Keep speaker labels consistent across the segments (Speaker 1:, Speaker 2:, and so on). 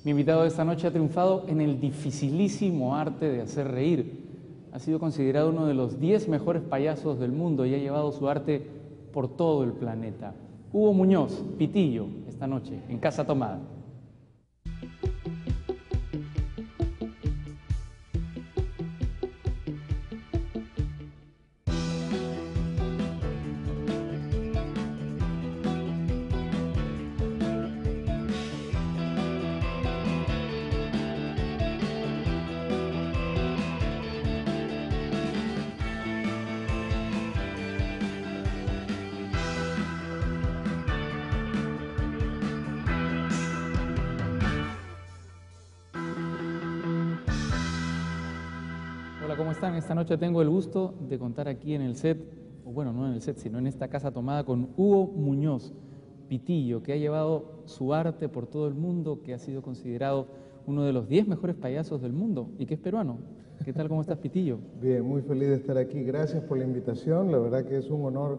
Speaker 1: Mi invitado de esta noche ha triunfado en el dificilísimo arte de hacer reír. Ha sido considerado uno de los 10 mejores payasos del mundo y ha llevado su arte por todo el planeta. Hugo Muñoz, Pitillo, esta noche en Casa Tomada. Hola, ¿cómo están? Esta noche tengo el gusto de contar aquí en el set, o bueno, no en el set, sino en esta Casa Tomada con Hugo Muñoz, Pitillo, que ha llevado su arte por todo el mundo, que ha sido considerado uno de los 10 mejores payasos del mundo y que es peruano. ¿Qué tal? ¿Cómo estás, Pitillo?
Speaker 2: Bien, muy feliz de estar aquí. Gracias por la invitación. La verdad que es un honor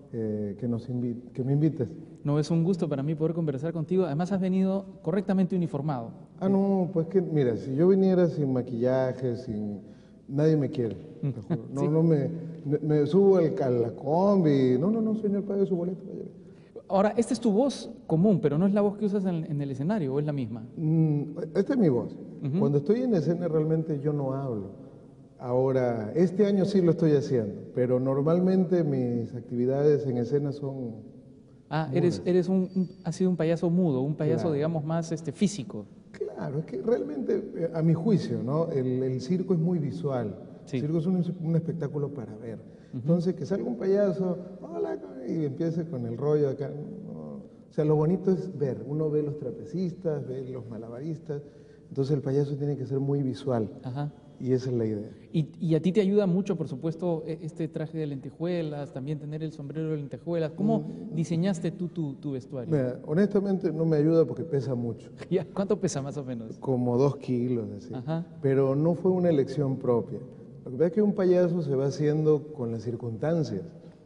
Speaker 2: que me invites.
Speaker 1: No, es un gusto para mí poder conversar contigo. Además, has venido correctamente uniformado.
Speaker 2: No, pues que, mira, si yo viniera sin maquillaje, nadie me quiere. Te juro. No,
Speaker 1: Sí.
Speaker 2: no me subo a la combi. No, señor, pague su boleto. Vaya.
Speaker 1: Ahora, esta es tu voz común, pero no es la voz que usas en el escenario, ¿o es la misma?
Speaker 2: Esta es mi voz. Cuando estoy en escena realmente yo no hablo. Ahora, este año sí lo estoy haciendo, pero normalmente mis actividades en escena son...
Speaker 1: Ah,
Speaker 2: mudas.
Speaker 1: has sido un payaso mudo, un payaso,
Speaker 2: Claro.
Speaker 1: digamos, más físico.
Speaker 2: Claro, es que realmente, a mi juicio, ¿no? El circo es muy visual.
Speaker 1: Sí.
Speaker 2: El circo es un espectáculo para ver. Entonces, que salga un payaso, hola, y empiece con el rollo acá. No. O sea, lo bonito es ver. Uno ve los trapecistas, ve los malabaristas. Entonces, el payaso tiene que ser muy visual.
Speaker 1: Ajá.
Speaker 2: Y esa es la idea.
Speaker 1: Y a ti te ayuda mucho, por supuesto, este traje de lentejuelas, también tener el sombrero de lentejuelas. ¿Cómo diseñaste tú tu vestuario?
Speaker 2: Mira, honestamente no me ayuda porque pesa mucho.
Speaker 1: Ya, ¿cuánto pesa más o menos?
Speaker 2: Como 2 kilos, así.
Speaker 1: Ajá.
Speaker 2: Pero no fue una elección propia. Lo que pasa es que un payaso se va haciendo con las circunstancias.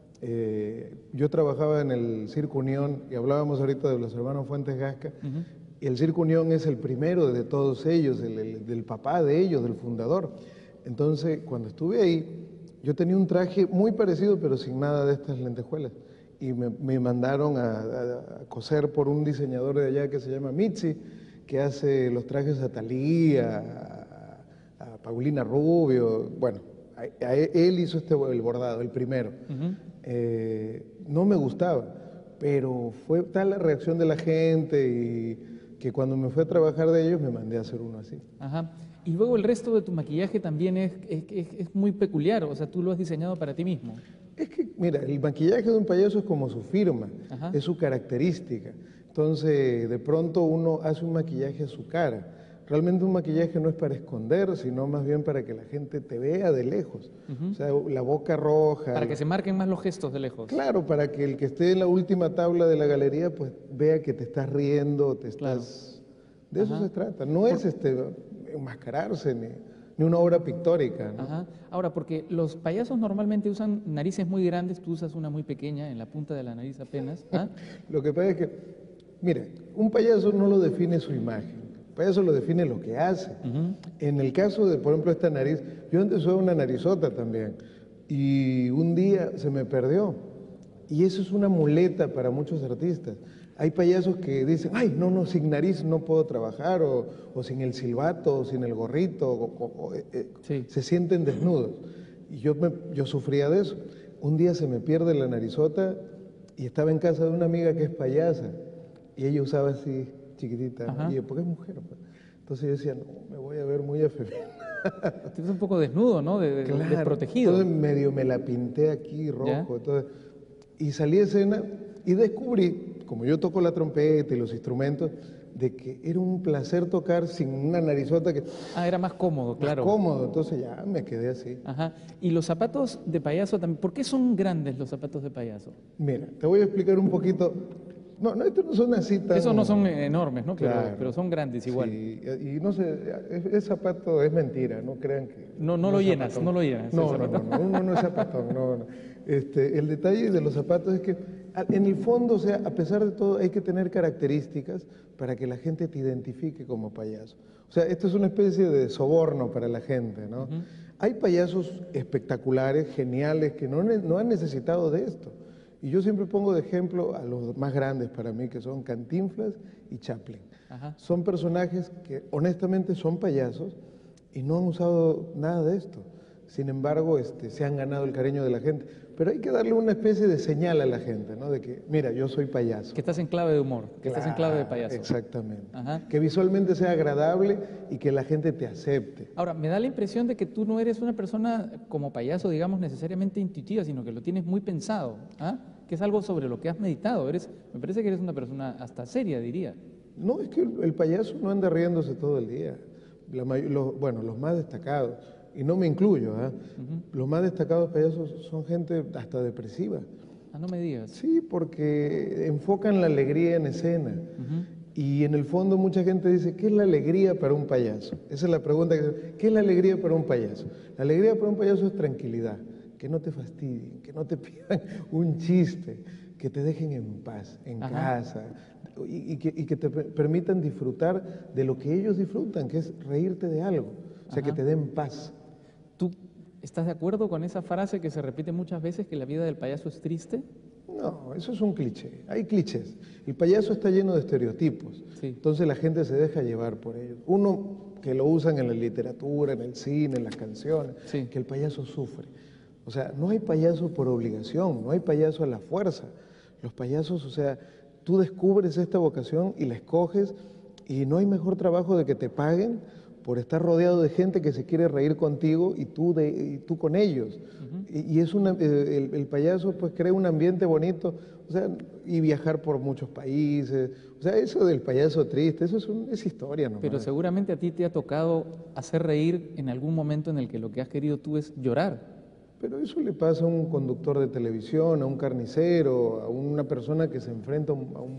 Speaker 2: Yo trabajaba en el Circo Unión y hablábamos ahorita de los hermanos Fuentes Gasca. Y el Circo Unión es el primero de todos ellos, del papá de ellos, del fundador. Entonces, cuando estuve ahí, yo tenía un traje muy parecido, pero sin nada de estas lentejuelas. Y me mandaron a coser por un diseñador de allá que se llama Mitzi, que hace los trajes a Thalía, a Paulina Rubio. Bueno, él hizo el bordado, el primero. No me gustaba, pero fue tal la reacción de la gente y que cuando me fui a trabajar de ellos me mandé a hacer uno así.
Speaker 1: Ajá. Y luego el resto de tu maquillaje también es muy peculiar, o sea, tú lo has diseñado para ti mismo.
Speaker 2: Es que, mira, el maquillaje de un payaso es como su firma,
Speaker 1: Ajá.
Speaker 2: es su característica. Entonces, de pronto uno hace un maquillaje a su cara. Realmente un maquillaje no es para esconder, sino más bien para que la gente te vea de lejos. O sea, la boca roja.
Speaker 1: Para que se marquen más los gestos de lejos.
Speaker 2: Claro, para que el que esté en la última tabla de la galería, pues vea que te estás riendo, te estás... De eso se trata. No es enmascararse ni una obra pictórica, ¿no?
Speaker 1: Ajá. Ahora, porque los payasos normalmente usan narices muy grandes, tú usas una muy pequeña, en la punta de la nariz apenas. ¿Ah?
Speaker 2: Lo que pasa es que, mira, un payaso no lo define su imagen. El payaso lo define lo que hace. En el caso de, por ejemplo, esta nariz, yo antes usaba una narizota también y un día se me perdió. Y eso es una muleta para muchos artistas. Hay payasos que dicen, ay, no, sin nariz no puedo trabajar, o sin el silbato, o sin el gorrito,
Speaker 1: Sí.
Speaker 2: se sienten desnudos. Y yo sufría de eso. Un día se me pierde la narizota y estaba en casa de una amiga que es payasa, y ella usaba así, chiquitita,
Speaker 1: Ajá.
Speaker 2: y yo, porque es mujer, pues. Entonces yo decía, no, me voy a ver muy afeminado.
Speaker 1: Te ves un poco desnudo, ¿no?
Speaker 2: Claro.
Speaker 1: Desprotegido.
Speaker 2: Entonces medio me la pinté aquí rojo.
Speaker 1: ¿Ya?
Speaker 2: Entonces, y salí a escena y descubrí, como yo toco la trompeta y los instrumentos, de que era un placer tocar sin una narizota que
Speaker 1: Ah, era más cómodo, claro.
Speaker 2: más cómodo. Entonces ya me quedé así.
Speaker 1: Ajá. Y los zapatos de payaso también. ¿Por qué son grandes los zapatos de payaso?
Speaker 2: Mira, te voy a explicar un poquito. No, estos no son así tan...
Speaker 1: Esos no son enormes, ¿no?
Speaker 2: Claro.
Speaker 1: Pero son grandes igual.
Speaker 2: Sí, y no sé, ese zapato es mentira, no crean que...
Speaker 1: No lo
Speaker 2: es
Speaker 1: llenas,
Speaker 2: zapatón.
Speaker 1: no lo llenas.
Speaker 2: No,
Speaker 1: el zapato.
Speaker 2: uno no es zapatón, no. El detalle de los zapatos es que En el fondo, o sea, a pesar de todo, hay que tener características para que la gente te identifique como payaso. O sea, esto es una especie de soborno para la gente, ¿no? Hay payasos espectaculares, geniales, que no han necesitado de esto. Y yo siempre pongo de ejemplo a los más grandes para mí, que son Cantinflas y Chaplin.
Speaker 1: Ajá.
Speaker 2: Son personajes que honestamente son payasos y no han usado nada de esto. Sin embargo, se han ganado el cariño de la gente. Pero hay que darle una especie de señal a la gente, ¿no? De que, mira, yo soy payaso.
Speaker 1: Que estás en clave de humor, que estás en clave de payaso.
Speaker 2: Exactamente.
Speaker 1: Ajá.
Speaker 2: Que visualmente sea agradable y que la gente te acepte.
Speaker 1: Ahora, me da la impresión de que tú no eres una persona como payaso, digamos, necesariamente intuitiva, sino que lo tienes muy pensado, ¿ah? Que es algo sobre lo que has meditado. Me parece que eres una persona hasta seria, diría.
Speaker 2: No, es que el payaso no anda riéndose todo el día. Bueno, los más destacados, y no me incluyo, ¿eh? Los más destacados payasos son gente hasta depresiva.
Speaker 1: Ah, no me digas.
Speaker 2: Sí, porque enfocan la alegría en escena. Y en el fondo mucha gente dice, ¿qué es la alegría para un payaso? Esa es la pregunta. ¿Qué es la alegría para un payaso? La alegría para un payaso es tranquilidad, que no te fastidien, que no te pidan un chiste, que te dejen en paz, en casa, y que te permitan disfrutar de lo que ellos disfrutan, que es reírte de algo, o sea, que te den paz.
Speaker 1: ¿Tú estás de acuerdo con esa frase que se repite muchas veces, que la vida del payaso es triste?
Speaker 2: No, eso es un cliché. Hay clichés. El payaso está lleno de estereotipos.
Speaker 1: Sí.
Speaker 2: Entonces la gente se deja llevar por ellos. Uno que lo usan en la literatura, en el cine, en las canciones,
Speaker 1: Sí.
Speaker 2: que el payaso sufre. O sea, no hay payaso por obligación, no hay payaso a la fuerza. Los payasos, o sea, tú descubres esta vocación y la escoges y no hay mejor trabajo de que te paguen por estar rodeado de gente que se quiere reír contigo y tú con ellos. Y es el payaso pues crea un ambiente bonito, o sea, y viajar por muchos países. O sea, eso del payaso triste, eso es historia nomás.
Speaker 1: Pero seguramente a ti te ha tocado hacer reír en algún momento en el que lo que has querido tú es llorar.
Speaker 2: Pero eso le pasa a un conductor de televisión, a un carnicero, a una persona que se enfrenta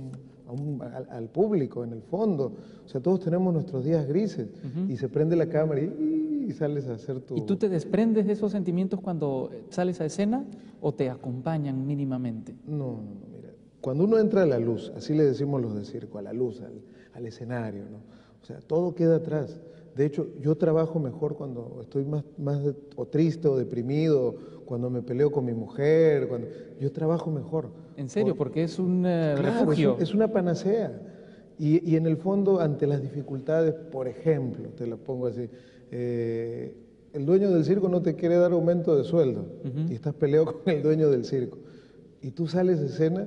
Speaker 2: al público, en el fondo. O sea, todos tenemos nuestros días grises y se prende la cámara y sales a hacer tu...
Speaker 1: ¿Y tú te desprendes de esos sentimientos cuando sales a escena o te acompañan mínimamente?
Speaker 2: No, mira, cuando uno entra a la luz, así le decimos los de circo, a la luz, al escenario, ¿no? O sea, todo queda atrás. De hecho, yo trabajo mejor cuando estoy más o triste o deprimido, cuando me peleo con mi mujer, yo trabajo mejor.
Speaker 1: ¿En serio? Porque es un
Speaker 2: Claro,
Speaker 1: refugio.
Speaker 2: es una panacea. Y en el fondo, ante las dificultades, por ejemplo, te lo pongo así, el dueño del circo no te quiere dar aumento de sueldo y estás peleado con el dueño del circo. Y tú sales de escena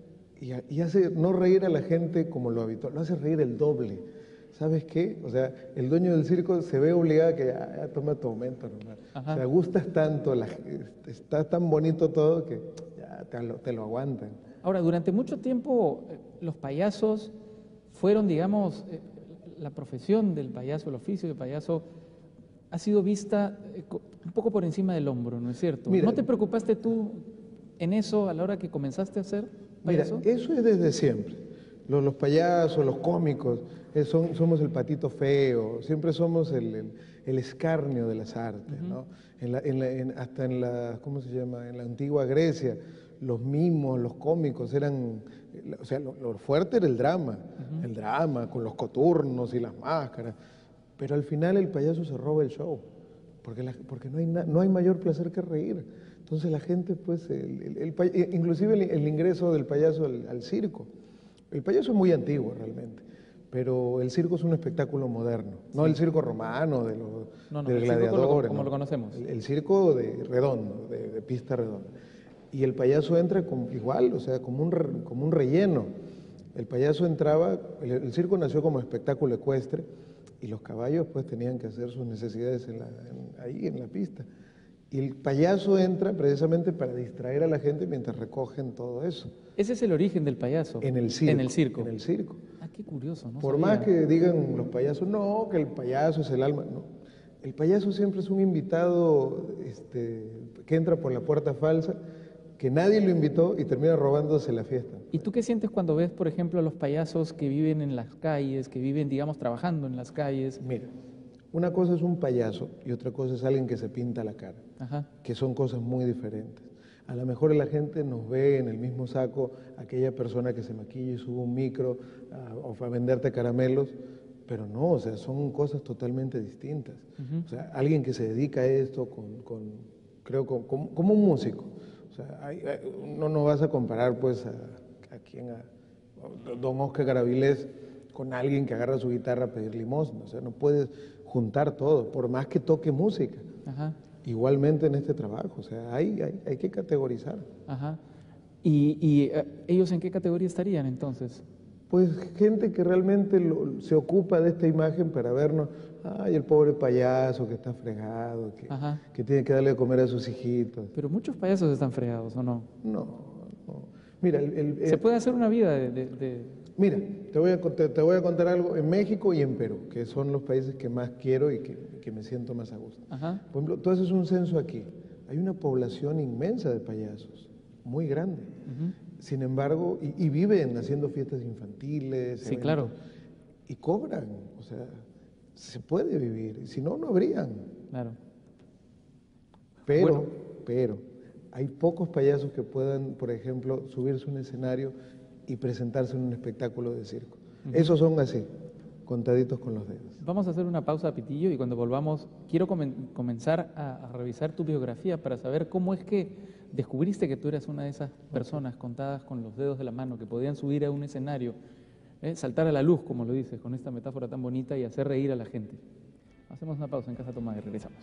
Speaker 2: y hace no reír a la gente como lo habitual, lo hace reír el doble. ¿Sabes qué? O sea, el dueño del circo se ve obligado a que ya toma tu aumento nomás. O sea, gustas tanto, está tan bonito todo que ya te lo aguantan.
Speaker 1: Ahora, durante mucho tiempo los payasos fueron, digamos, la profesión del payaso, el oficio del payaso, ha sido vista un poco por encima del hombro, ¿no es cierto?
Speaker 2: Mira,
Speaker 1: ¿No te preocupaste tú en eso a la hora que comenzaste a ser payaso?
Speaker 2: Mira, eso es desde siempre. Los payasos, los cómicos, somos el patito feo, siempre somos el escarnio de las artes, ¿no? Hasta en la, ¿cómo se llama? En la antigua Grecia, los mimos, los cómicos eran, o sea, lo fuerte era el drama con los coturnos y las máscaras, pero al final el payaso se roba el show, porque no hay mayor placer que reír. Entonces la gente, pues, inclusive el ingreso del payaso al circo. El payaso es muy antiguo realmente, pero el circo es un espectáculo moderno, no el circo romano del gladiador,
Speaker 1: como lo conocemos.
Speaker 2: El circo redondo, de pista redonda. Y el payaso entra igual, o sea, como un relleno. El payaso entraba, el circo nació como espectáculo ecuestre y los caballos pues tenían que hacer sus necesidades ahí en la pista. Y el payaso entra precisamente para distraer a la gente mientras recogen todo eso.
Speaker 1: Ese es el origen del payaso.
Speaker 2: En el circo.
Speaker 1: En el circo.
Speaker 2: En el circo.
Speaker 1: Ah, qué curioso, ¿no?
Speaker 2: Por
Speaker 1: sabía.
Speaker 2: más que digan los payasos, no, que el payaso es el alma. No. El payaso siempre es un invitado que entra por la puerta falsa, que nadie lo invitó y termina robándose la fiesta.
Speaker 1: ¿Y tú qué sientes cuando ves, por ejemplo, a los payasos que viven en las calles, que viven, digamos, trabajando en las calles?
Speaker 2: Mira, una cosa es un payaso y otra cosa es alguien que se pinta la cara,
Speaker 1: Ajá.
Speaker 2: que son cosas muy diferentes. A lo mejor la gente nos ve en el mismo saco aquella persona que se maquilla y sube un micro o a venderte caramelos, pero no, o sea, son cosas totalmente distintas. O sea, alguien que se dedica a esto creo, como un músico. O sea, no vas a comparar pues a don Oscar Garavilés con alguien que agarra su guitarra a pedir limosna. O sea, no puedes juntar todo, por más que toque música.
Speaker 1: Ajá.
Speaker 2: Igualmente en este trabajo, o sea, hay que categorizar.
Speaker 1: Ajá. ¿Y ellos en qué categoría estarían entonces?
Speaker 2: Pues gente que realmente se ocupa de esta imagen para vernos, ay, el pobre payaso que está fregado, que tiene que darle de comer a sus hijitos.
Speaker 1: Pero muchos payasos están fregados, ¿o no?
Speaker 2: No. Mira,
Speaker 1: ¿se puede hacer una vida
Speaker 2: Mira, te voy a contar algo en México y en Perú, que son los países que más quiero y que me siento más a gusto.
Speaker 1: Ajá.
Speaker 2: Por ejemplo, tú haces un censo aquí, hay una población inmensa de payasos, muy grande. Sin embargo, y viven haciendo fiestas infantiles.
Speaker 1: Sí,
Speaker 2: eventos,
Speaker 1: claro.
Speaker 2: Y cobran, o sea, se puede vivir, si no, no habrían.
Speaker 1: Claro.
Speaker 2: Pero, hay pocos payasos que puedan, por ejemplo, subirse a un escenario y presentarse en un espectáculo de circo. Esos son así, contaditos con los dedos.
Speaker 1: Vamos a hacer una pausa, Pitillo, y cuando volvamos quiero comenzar a revisar tu biografía para saber cómo es que descubriste que tú eras una de esas personas contadas con los dedos de la mano que podían subir a un escenario, saltar a la luz, como lo dices, con esta metáfora tan bonita y hacer reír a la gente. Hacemos una pausa en Casa Tomada y regresamos.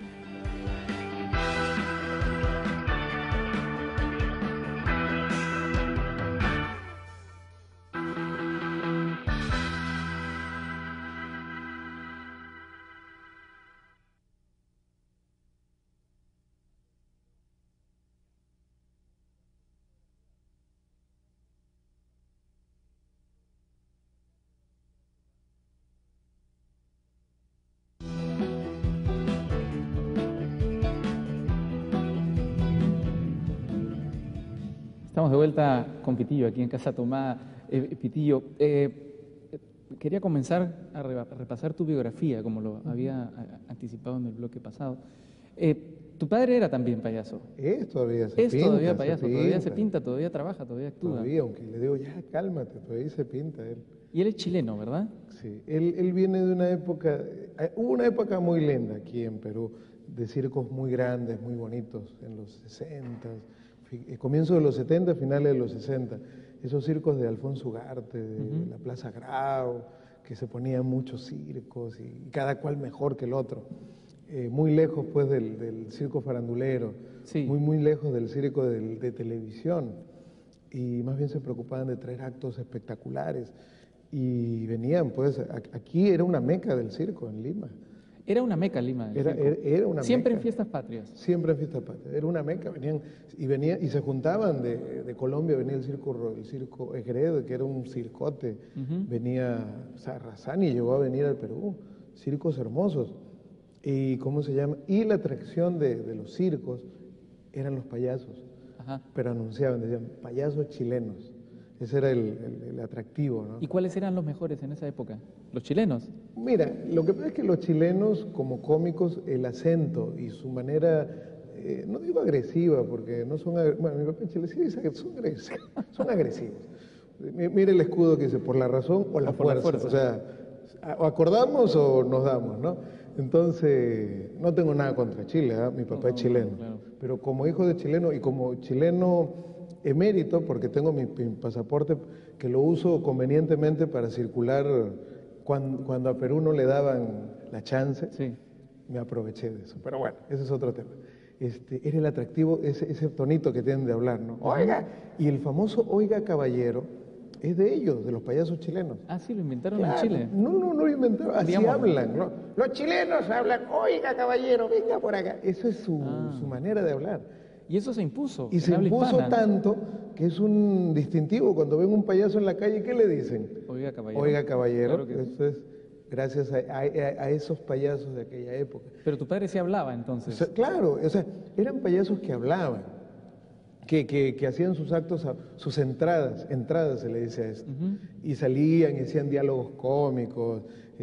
Speaker 1: Estamos de vuelta con Pitillo aquí en Casa Tomada. Pitillo, quería comenzar a repasar tu biografía, como lo había anticipado en el bloque pasado. Tu padre era también payaso.
Speaker 2: Todavía
Speaker 1: todavía payaso, todavía se pinta, todavía trabaja, todavía actúa.
Speaker 2: Todavía, aunque le digo, ya cálmate, todavía se pinta él.
Speaker 1: Y él es chileno, ¿verdad?
Speaker 2: Sí, él viene de una época, hubo una época muy linda aquí en Perú, de circos muy grandes, muy bonitos, en los 60, comienzo de los 70, finales de los 60, esos circos de Alfonso Ugarte, de la Plaza Grau, que se ponían muchos circos y cada cual mejor que el otro. Muy lejos pues del circo farandulero,
Speaker 1: sí.
Speaker 2: muy lejos del circo de televisión, y más bien se preocupaban de traer actos espectaculares y venían pues, aquí era una meca del circo en Lima.
Speaker 1: Era una meca Lima.
Speaker 2: Era una
Speaker 1: siempre
Speaker 2: meca.
Speaker 1: En fiestas patrias.
Speaker 2: Siempre en fiestas patrias. Era una meca. Venían y se juntaban de Colombia. Venía el circo Egred, que era un circote. Venía Sarrazani, llegó a venir al Perú. Circos hermosos. Y ¿cómo se llama? Y la atracción de los circos eran los payasos.
Speaker 1: Ajá.
Speaker 2: Pero anunciaban, decían payasos chilenos. Ese era el atractivo, ¿no?
Speaker 1: ¿Y cuáles eran los mejores en esa época? ¿Los chilenos?
Speaker 2: Mira, lo que pasa es que los chilenos, como cómicos, el acento y su manera, no digo agresiva, porque no son, bueno, mi papá en Chile sí dice que son agresivos. Mire el escudo que dice, por la razón o la fuerza. O sea, o acordamos o nos damos, ¿no? Entonces, no tengo nada contra Chile, ¿eh? Mi papá es chileno.
Speaker 1: Claro.
Speaker 2: Pero como hijo de chileno y como chileno emérito, porque tengo mi pasaporte que lo uso convenientemente para circular cuando a Perú no le daban la chance,
Speaker 1: sí.
Speaker 2: Me aproveché de eso. Pero bueno, ese es otro tema. Era el atractivo, ese tonito que tienen de hablar, ¿no? Oiga, y el famoso oiga caballero es de ellos, de los payasos chilenos.
Speaker 1: Ah, sí, lo inventaron
Speaker 2: Claro,
Speaker 1: en Chile.
Speaker 2: No lo inventaron, así
Speaker 1: Digamos,
Speaker 2: hablan, ¿no? Los chilenos hablan, oiga caballero, venga por acá. Esa es su manera de hablar.
Speaker 1: Y eso se impuso.
Speaker 2: Y se impuso tanto que es un distintivo. Cuando ven un payaso en la calle, ¿qué le dicen?
Speaker 1: Oiga caballero.
Speaker 2: Oiga caballero.
Speaker 1: Claro que
Speaker 2: Eso es gracias a esos payasos de aquella época.
Speaker 1: Pero tu padre sí hablaba entonces.
Speaker 2: O sea, claro, o sea, eran payasos que hablaban. que hacían sus actos, sus entradas se le dice a esto, y salían y hacían diálogos cómicos,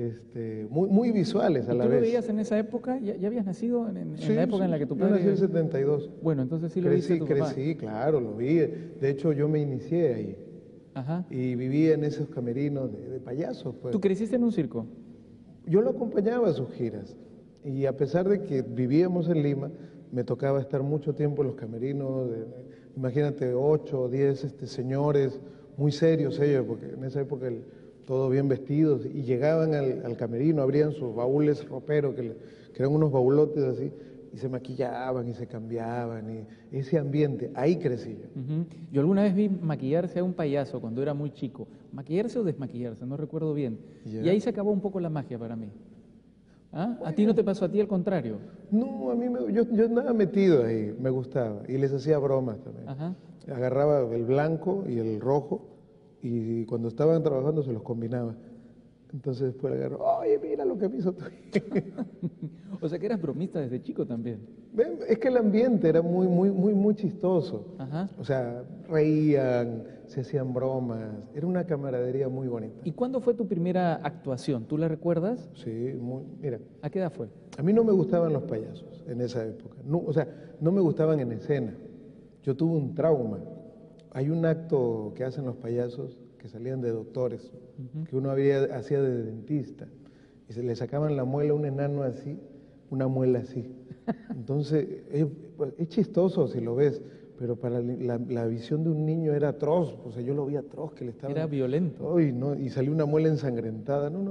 Speaker 2: muy visuales a
Speaker 1: ¿Y
Speaker 2: la
Speaker 1: tú
Speaker 2: vez.
Speaker 1: lo veías en esa época? ¿Ya habías nacido en
Speaker 2: Sí,
Speaker 1: la época en la que tu padre...
Speaker 2: Yo nací en 72.
Speaker 1: Bueno, entonces sí lo viste tu papá.
Speaker 2: Crecí, claro, lo vi. De hecho, yo me inicié ahí.
Speaker 1: Ajá.
Speaker 2: Y vivía en esos camerinos de payasos, pues.
Speaker 1: ¿Tú creciste en un circo?
Speaker 2: Yo lo acompañaba a sus giras. Y a pesar de que vivíamos en Lima, me tocaba estar mucho tiempo en los camerinos. Imagínate, 8 o 10 señores, muy serios ellos, porque en esa época todos bien vestidos, y llegaban al camerino, abrían sus baúles roperos, que eran unos baulotes así, y se maquillaban y se cambiaban, y ese ambiente, ahí crecí yo.
Speaker 1: Yo alguna vez vi maquillarse a un payaso cuando era muy chico. ¿Maquillarse o desmaquillarse? No recuerdo bien.
Speaker 2: Ya.
Speaker 1: Y ahí se acabó un poco la magia para mí. ¿Ah? ¿A ti no te pasó a ti al contrario?
Speaker 2: No, a mí yo andaba metido ahí, me gustaba, y les hacía bromas también.
Speaker 1: Ajá.
Speaker 2: Agarraba el blanco y el rojo, y cuando estaban trabajando se los combinaba. Entonces después le agarro, oye, mira lo que me hizo tu hijo.
Speaker 1: O sea que eras bromista desde chico también.
Speaker 2: Es que el ambiente era muy chistoso.
Speaker 1: Ajá.
Speaker 2: O sea, reían, se hacían bromas, era una camaradería muy bonita.
Speaker 1: ¿Y cuándo fue tu primera actuación? ¿Tú la recuerdas?
Speaker 2: Sí, mira,
Speaker 1: ¿A qué edad fue?
Speaker 2: a mí no me gustaban los payasos en esa época. No, o sea, no me gustaban en escena. Yo tuve un trauma. Hay un acto que hacen los payasos que salían de doctores, que uno hacía de dentista, y se le sacaban la muela a un enano así, una muela así. Entonces, es chistoso si lo ves, pero para la visión de un niño era atroz. O sea, yo lo vi atroz, que le estaba...
Speaker 1: Era violento.
Speaker 2: Uy, no, y salió una muela ensangrentada. No.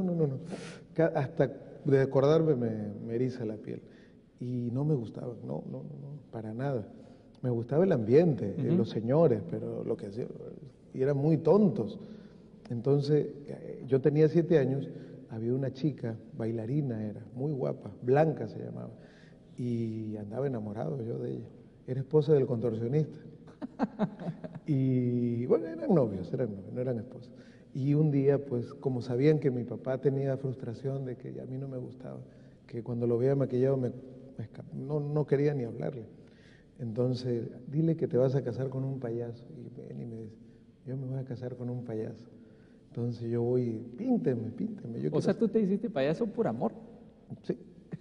Speaker 2: Hasta de acordarme me eriza la piel. Y no me gustaba, no, para nada. Me gustaba el ambiente, los señores, pero lo que hacían, y eran muy tontos. Entonces, yo tenía 7 años, había una chica, bailarina era, muy guapa, Blanca se llamaba, y andaba enamorado yo de ella. Era esposa del contorsionista. Y bueno, eran novios, no eran esposos. Y un día, pues, como sabían que mi papá tenía frustración de que a mí no me gustaba, que cuando lo veía maquillado no quería ni hablarle. Entonces, dile que te vas a casar con un payaso. Y ven y me dice, yo me voy a casar con un payaso. Entonces yo voy, pínteme.
Speaker 1: O sea, tú te hiciste payaso por amor.
Speaker 2: Sí.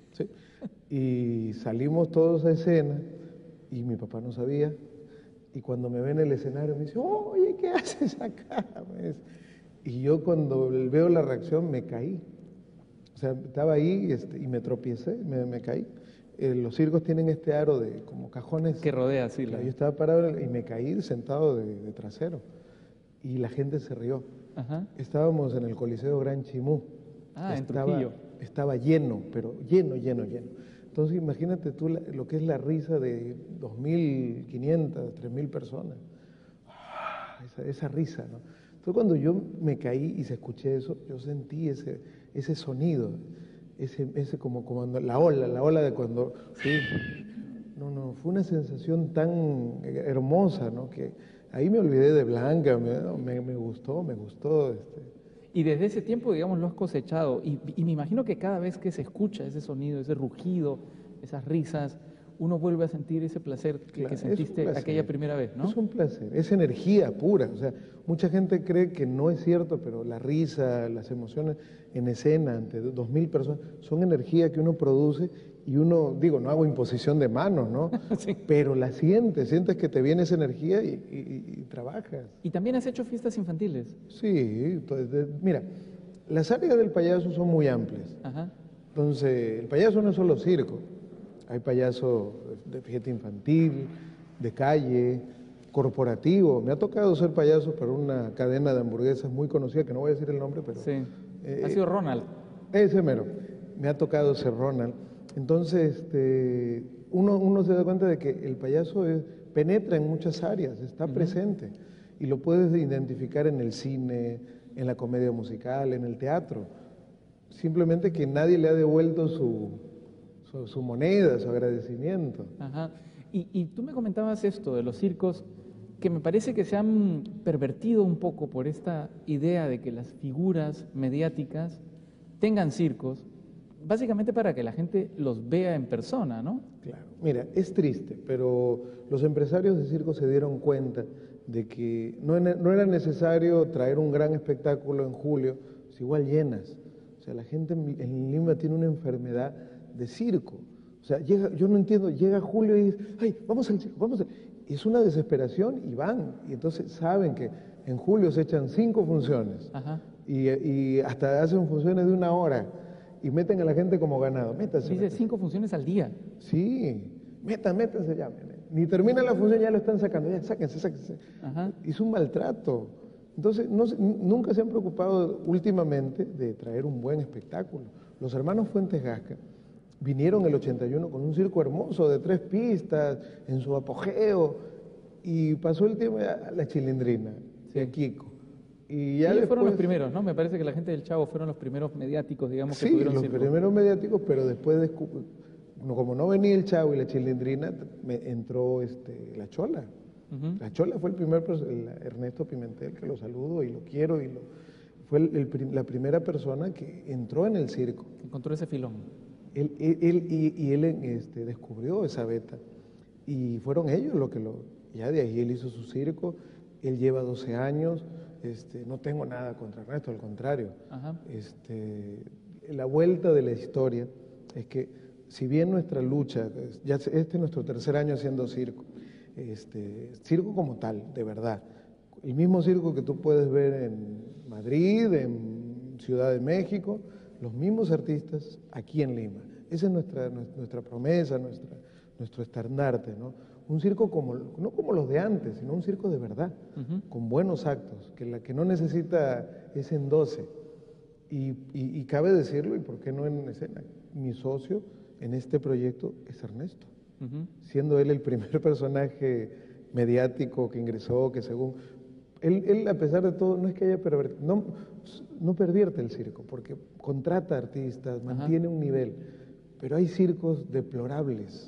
Speaker 2: Y salimos todos a escena y mi papá no sabía. Y cuando me ve en el escenario me dice, oye, ¿qué haces acá? Me dice. Y yo cuando veo la reacción me caí. O sea, estaba ahí y me tropiecé, me caí. Los circos tienen este aro de como cajones.
Speaker 1: Que rodea, sí.
Speaker 2: Yo estaba parado y me caí sentado de trasero. Y la gente se rió.
Speaker 1: Ajá.
Speaker 2: Estábamos en el Coliseo Gran Chimú.
Speaker 1: En Trujillo.
Speaker 2: Estaba lleno, pero lleno. Entonces imagínate tú lo que es la risa de 2.500, 3.000 personas. Esa risa, ¿no? Entonces cuando yo me caí y se escuché eso, yo sentí ese sonido, ese como la ola de cuando... Sí. No, fue una sensación tan hermosa, ¿no? Que ahí me olvidé de Blanca, me gustó.
Speaker 1: Y desde ese tiempo, digamos, lo has cosechado. Y me imagino que cada vez que se escucha ese sonido, ese rugido, esas risas, uno vuelve a sentir ese placer que sentiste aquella primera vez, ¿no?
Speaker 2: Es un placer, es energía pura. O sea, mucha gente cree que no es cierto, pero la risa, las emociones en escena ante 2.000 personas son energía que uno produce y uno, no hago imposición de manos, ¿no?
Speaker 1: Sí.
Speaker 2: Pero la sientes que te viene esa energía y trabajas.
Speaker 1: ¿Y también has hecho fiestas infantiles?
Speaker 2: Sí, entonces, mira, las áreas del payaso son muy amplias.
Speaker 1: Ajá.
Speaker 2: Entonces, el payaso no es solo circo. Hay payaso de fiesta infantil, de calle, corporativo. Me ha tocado ser payaso para una cadena de hamburguesas muy conocida, que no voy a decir el nombre, pero...
Speaker 1: Sí. Ha sido Ronald.
Speaker 2: Ese mero. Me ha tocado ser Ronald. Entonces, uno se da cuenta de que el payaso penetra en muchas áreas, está presente. Y lo puedes identificar en el cine, en la comedia musical, en el teatro. Simplemente que nadie le ha devuelto su moneda, su agradecimiento.
Speaker 1: Ajá. Y tú me comentabas esto de los circos, que me parece que se han pervertido un poco por esta idea de que las figuras mediáticas tengan circos, básicamente para que la gente los vea en persona, ¿no?
Speaker 2: Claro. Mira, es triste, pero los empresarios de circo se dieron cuenta de que no era necesario traer un gran espectáculo en julio, pues igual llenas. O sea, la gente en Lima tiene una enfermedad de circo. O sea, yo no entiendo, llega julio y dice, ay, vamos al circo, vamos al... Es una desesperación y van. Y entonces saben que en julio se echan 5 funciones.
Speaker 1: Ajá.
Speaker 2: Y hasta hacen funciones de 1 hora y meten a la gente como ganado. Métanse.
Speaker 1: Dice 5 funciones al día.
Speaker 2: Sí, métanse ya. Ni termina la función, ya lo están sacando. Ya, sáquense.
Speaker 1: Ajá.
Speaker 2: Es un maltrato. Entonces, nunca se han preocupado últimamente de traer un buen espectáculo. Los hermanos Fuentes Gasca vinieron el 81 con un circo hermoso de 3 pistas, en su apogeo, y pasó el tiempo a la Chilindrina, sí, a Kiko. Y ya
Speaker 1: ellos
Speaker 2: después,
Speaker 1: fueron los primeros, ¿no? Me parece que la gente del Chavo fueron los primeros mediáticos, digamos, que
Speaker 2: sí,
Speaker 1: tuvieron
Speaker 2: los
Speaker 1: circo.
Speaker 2: primeros mediáticos, pero después, como no venía el Chavo y la Chilindrina, entró la Chola. La Chola fue el primer, Ernesto Pimentel, que lo saludo y lo quiero, fue la primera persona que entró en el circo.
Speaker 1: Encontró ese filón.
Speaker 2: Él descubrió esa beta y fueron ellos ya de ahí él hizo su circo. Él lleva 12 años, no tengo nada contra Ernesto, al contrario. Ajá. La vuelta de la historia es que si bien nuestra lucha, ya es nuestro 3er año haciendo circo, circo como tal, de verdad, el mismo circo que tú puedes ver en Madrid, en Ciudad de México, los mismos artistas aquí en Lima. Esa es nuestra promesa, nuestro estandarte, ¿no? Un circo no como los de antes, sino un circo de verdad, con buenos actos, que la que no necesita es en 12. Y cabe decirlo, y por qué no en escena, mi socio en este proyecto es Ernesto, siendo él el primer personaje mediático que ingresó, que según... Él, a pesar de todo, no es que haya pervertido, no pervierte el circo, porque contrata artistas, mantiene un nivel, pero hay circos deplorables.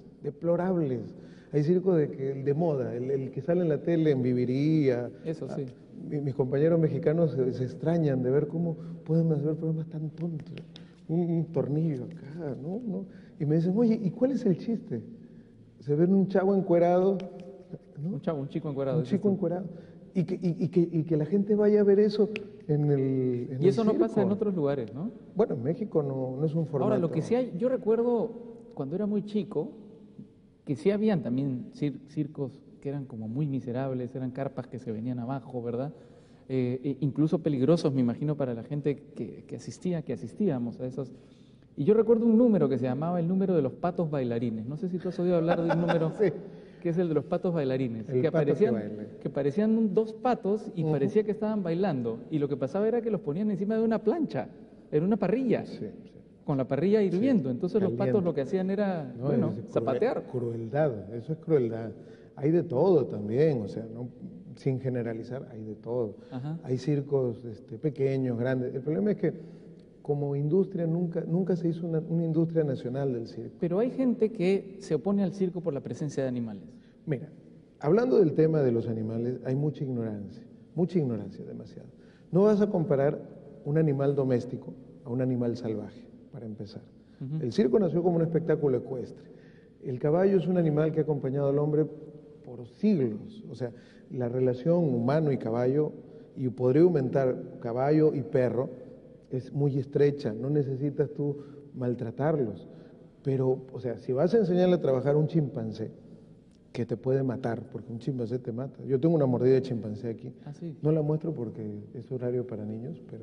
Speaker 2: Hay circos de moda, el que sale en la tele en Viviría.
Speaker 1: Eso sí.
Speaker 2: Mis compañeros mexicanos se extrañan de ver cómo pueden hacer programas tan tontos. Un tornillo acá, ¿no? Y me dicen, oye, ¿y cuál es el chiste? Se ven un chavo encuerado, ¿no?
Speaker 1: Un chico encuerado.
Speaker 2: Un chico encuerado. Y que la gente vaya a ver eso en el
Speaker 1: Y eso
Speaker 2: circo.
Speaker 1: no pasa en otros lugares, ¿no?
Speaker 2: Bueno, en México no es un formato.
Speaker 1: Ahora, lo que sí hay, yo recuerdo cuando era muy chico, que sí habían también circos que eran como muy miserables, eran carpas que se venían abajo, ¿verdad? Incluso peligrosos, me imagino, para la gente que asistíamos a esos. Y yo recuerdo un número que se llamaba el número de los patos bailarines. No sé si tú has oído hablar de un número...
Speaker 2: Sí.
Speaker 1: Que es el de los patos bailarines, que parecían 2 patos y parecía que estaban bailando. Y lo que pasaba era que los ponían encima de una plancha, en una parrilla, con la parrilla hirviendo. Entonces caliente. Los patos lo que hacían era, zapatear.
Speaker 2: Crueldad, eso es crueldad. Hay de todo también, o sea, sin generalizar, hay de todo. Ajá. Hay circos pequeños, grandes. El problema es que como industria nunca se hizo una industria nacional del circo.
Speaker 1: Pero hay gente que se opone al circo por la presencia de animales.
Speaker 2: Mira, hablando del tema de los animales, hay mucha ignorancia, demasiado. No vas a comparar un animal doméstico a un animal salvaje, para empezar. El circo nació como un espectáculo ecuestre. El caballo es un animal que ha acompañado al hombre por siglos. O sea, la relación humano y caballo, y podría aumentar caballo y perro, es muy estrecha, no necesitas tú maltratarlos. Pero, o sea, si vas a enseñarle a trabajar un chimpancé, que te puede matar, porque un chimpancé te mata. Yo tengo una mordida de chimpancé aquí.
Speaker 1: ¿Ah, sí?
Speaker 2: No la muestro porque es horario para niños, pero...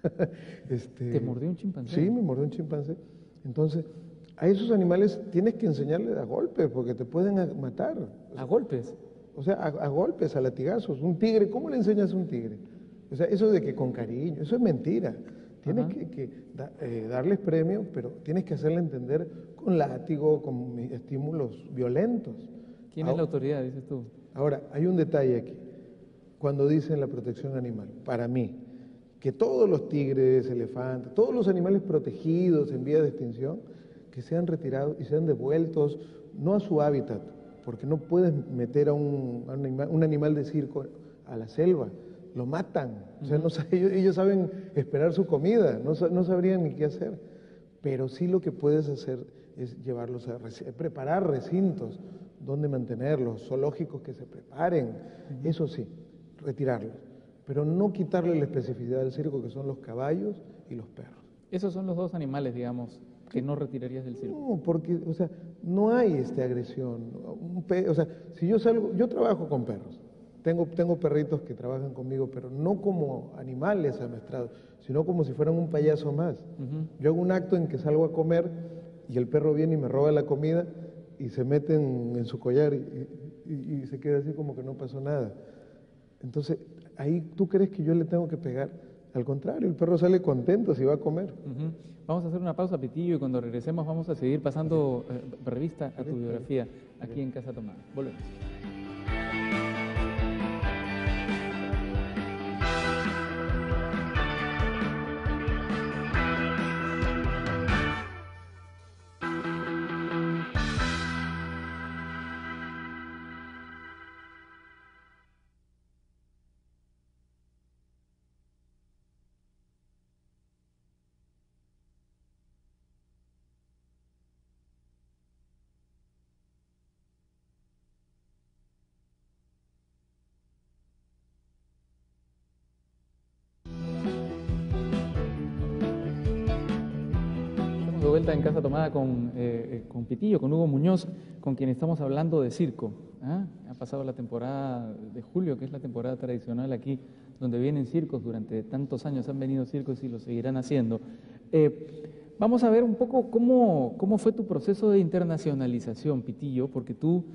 Speaker 1: ¿Te mordió un chimpancé?
Speaker 2: Sí, me mordió un chimpancé. Entonces, a esos animales tienes que enseñarles a golpes, porque te pueden matar.
Speaker 1: ¿A golpes?
Speaker 2: O sea, a golpes, a latigazos. Un tigre, ¿cómo le enseñas a un tigre? O sea, eso de que con cariño, eso es mentira. Tienes que darles premio, pero tienes que hacerle entender con látigo, con estímulos violentos.
Speaker 1: ¿Quién es la autoridad, dices tú?
Speaker 2: Ahora, hay un detalle aquí. Cuando dicen la protección animal, para mí, que todos los tigres, elefantes, todos los animales protegidos en vía de extinción, que sean retirados y sean devueltos, no a su hábitat, porque no puedes meter a un animal de circo a la selva. Lo matan, o sea, ellos saben esperar su comida, no sabrían ni qué hacer. pero sí lo que puedes hacer es llevarlos a preparar recintos donde mantenerlos, zoológicos que se preparen, eso sí, retirarlos, pero no quitarle la especificidad del circo, que son los caballos y los perros.
Speaker 1: Esos son los dos animales, digamos, que no retirarías del circo.
Speaker 2: No, porque, o sea, no hay agresión. O sea, si yo salgo, yo trabajo con perros. Tengo perritos que trabajan conmigo, pero no como animales amestrados, sino como si fueran un payaso más. Yo hago un acto en que salgo a comer y el perro viene y me roba la comida y se mete en su collar y se queda así como que no pasó nada. Entonces, ahí tú crees que yo le tengo que pegar. Al contrario, el perro sale contento si va a comer.
Speaker 1: Vamos a hacer una pausa, Pitillo, y cuando regresemos vamos a seguir pasando revista a tu biografía aquí en Casa Tomada. Volvemos. De vuelta en Casa Tomada con Pitillo, con Hugo Muñoz, con quien estamos hablando de circo. Ha pasado la temporada de julio, que es la temporada tradicional aquí, donde vienen circos. Durante tantos años han venido circos y lo seguirán haciendo. Vamos a ver un poco cómo fue tu proceso de internacionalización, Pitillo, porque tú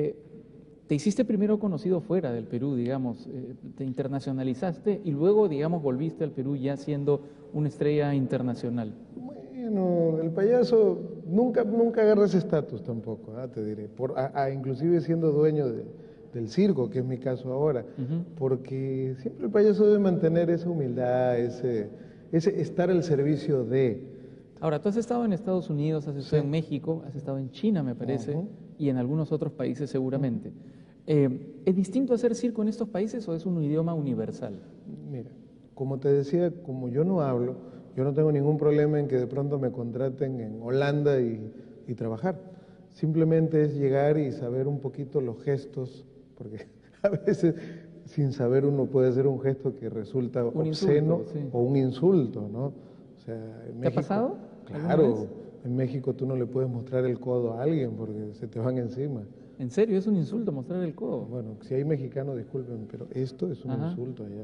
Speaker 1: te hiciste primero conocido fuera del Perú, digamos, te internacionalizaste y luego, digamos, volviste al Perú ya siendo una estrella internacional.
Speaker 2: Bueno, el payaso nunca agarra ese estatus tampoco, te diré, inclusive siendo dueño del circo, que es mi caso ahora, porque siempre el payaso debe mantener esa humildad, ese estar al servicio de...
Speaker 1: Ahora, tú has estado en Estados Unidos, has estado en México, has estado en China, me parece, y en algunos otros países seguramente. ¿Es distinto hacer circo en estos países o es un idioma universal?
Speaker 2: Mira, como te decía, como yo no hablo, yo no tengo ningún problema en que de pronto me contraten en Holanda y trabajar. Simplemente es llegar y saber un poquito los gestos, porque a veces sin saber uno puede hacer un gesto que resulta obsceno o un insulto, ¿no? O sea, en México,
Speaker 1: ¿te ha pasado?
Speaker 2: Claro, en México tú no le puedes mostrar el codo a alguien porque se te van encima.
Speaker 1: ¿En serio? ¿Es un insulto mostrar el codo?
Speaker 2: Bueno, si hay mexicanos, disculpen, pero esto es un insulto allá.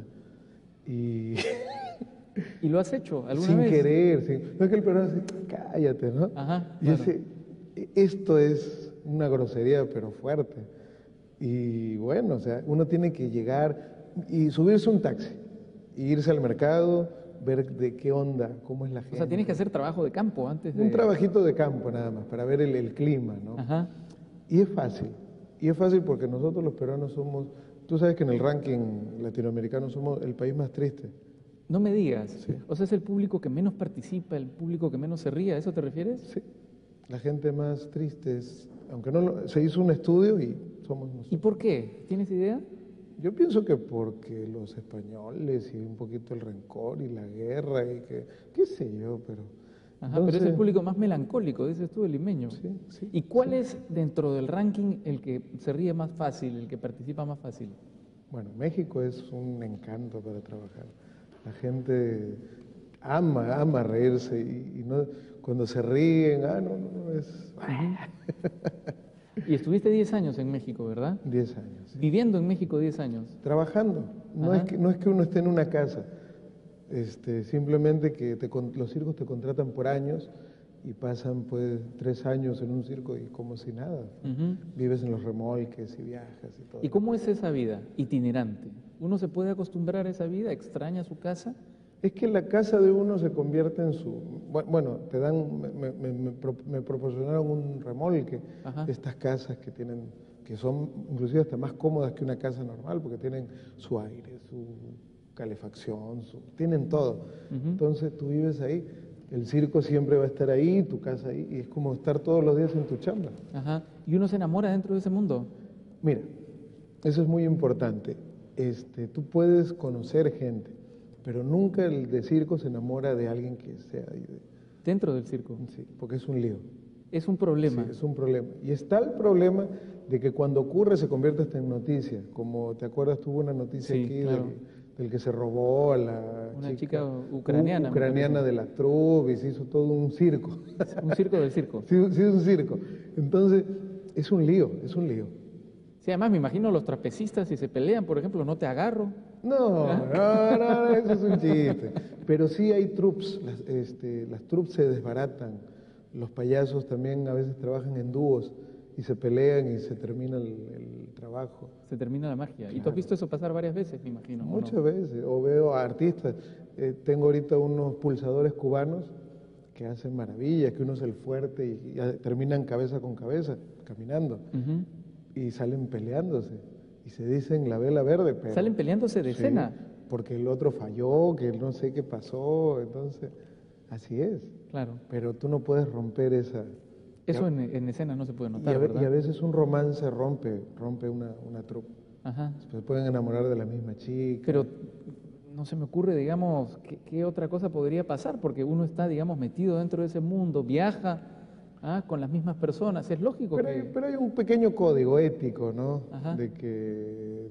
Speaker 2: Y...
Speaker 1: ¿Y lo has hecho alguna vez?
Speaker 2: Sin querer, no es que el peruano dice, cállate, ¿no? Esto es una grosería, pero fuerte. Y bueno, o sea, uno tiene que llegar y subirse un taxi, e irse al mercado, ver de qué onda, cómo es la gente.
Speaker 1: O sea, tienes que hacer trabajo de campo antes de...
Speaker 2: Un trabajito de campo nada más, para ver el clima, ¿no? Y es fácil porque nosotros los peruanos somos, tú sabes que en el ranking latinoamericano somos el país más triste.
Speaker 1: No me digas. Sí. O sea, es el público que menos participa, el público que menos se ríe, ¿a eso te refieres?
Speaker 2: Sí. La gente más triste es, aunque se hizo un estudio y somos nosotros.
Speaker 1: ¿Y por qué? ¿Tienes idea?
Speaker 2: Yo pienso que porque los españoles y un poquito el rencor y la guerra y que, qué sé yo, pero...
Speaker 1: Entonces, pero es el público más melancólico, dices tú, el limeño.
Speaker 2: Sí.
Speaker 1: ¿Y cuál es dentro del ranking el que se ríe más fácil, el que participa más fácil?
Speaker 2: Bueno, México es un encanto para trabajar. La gente ama reírse y no, cuando se ríen, no, es...
Speaker 1: Y estuviste 10 años en México, ¿verdad?
Speaker 2: 10 años. Sí.
Speaker 1: ¿Viviendo en México 10 años?
Speaker 2: Trabajando. No es que uno esté en una casa. Simplemente que los circos te contratan por años y pasan pues 3 años en un circo y como si nada. Vives en los remolques y viajas y todo.
Speaker 1: ¿Y cómo es esa vida itinerante? ¿Uno se puede acostumbrar a esa vida? ¿Extraña su casa?
Speaker 2: Es que la casa de uno se convierte en su... Bueno, te dan, me proporcionaron un remolque, estas casas que son inclusive hasta más cómodas que una casa normal, porque tienen su aire, su calefacción, tienen todo. Entonces tú vives ahí, el circo siempre va a estar ahí, tu casa ahí, y es como estar todos los días en tu chamba.
Speaker 1: ¿Y uno se enamora dentro de ese mundo?
Speaker 2: Mira, eso es muy importante. Tú puedes conocer gente, pero nunca el de circo se enamora de alguien que sea
Speaker 1: Dentro del circo.
Speaker 2: Sí, porque es un lío.
Speaker 1: Es un problema.
Speaker 2: Sí, es un problema. Y está el problema de que cuando ocurre se convierte hasta en noticia. Como te acuerdas, tuvo una noticia
Speaker 1: Sí,
Speaker 2: aquí
Speaker 1: claro.
Speaker 2: del que se robó a la
Speaker 1: Una chica ucraniana, me
Speaker 2: ucraniana
Speaker 1: parece.
Speaker 2: de la troupe y se hizo todo un circo.
Speaker 1: Un circo del circo.
Speaker 2: Sí, sí, es un circo. Entonces, es un lío, es un lío.
Speaker 1: Sí, además me imagino los trapecistas si se pelean, por ejemplo, no te agarro.
Speaker 2: No, no, no, eso es un chiste. Pero sí hay trupes, las trupes se desbaratan. Los payasos también a veces trabajan en dúos y se pelean y se termina el trabajo.
Speaker 1: Se termina la magia. ¿Y tú has
Speaker 2: Claro.
Speaker 1: visto eso pasar varias veces, me imagino? ¿O no?
Speaker 2: Muchas veces, o veo a artistas. Tengo ahorita unos pulsadores cubanos que hacen maravillas, que uno es el fuerte y terminan cabeza con cabeza, caminando,
Speaker 1: Ujú.
Speaker 2: y salen peleándose. Y se dicen la vela verde, pero...
Speaker 1: Salen peleándose de
Speaker 2: Sí,
Speaker 1: escena.
Speaker 2: porque el otro falló, que no sé qué pasó, entonces, así es.
Speaker 1: Claro.
Speaker 2: Pero tú no puedes romper esa...
Speaker 1: Eso en escena no se puede notar,
Speaker 2: y a
Speaker 1: ¿verdad?
Speaker 2: veces un romance rompe una troupe.
Speaker 1: Ajá.
Speaker 2: Se pueden enamorar de la misma chica.
Speaker 1: Pero no se me ocurre, digamos, qué otra cosa podría pasar, porque uno está, digamos, metido dentro de ese mundo, viaja con las mismas personas. Es lógico que...
Speaker 2: Pero hay un pequeño código ético, ¿no?
Speaker 1: Ajá.
Speaker 2: De que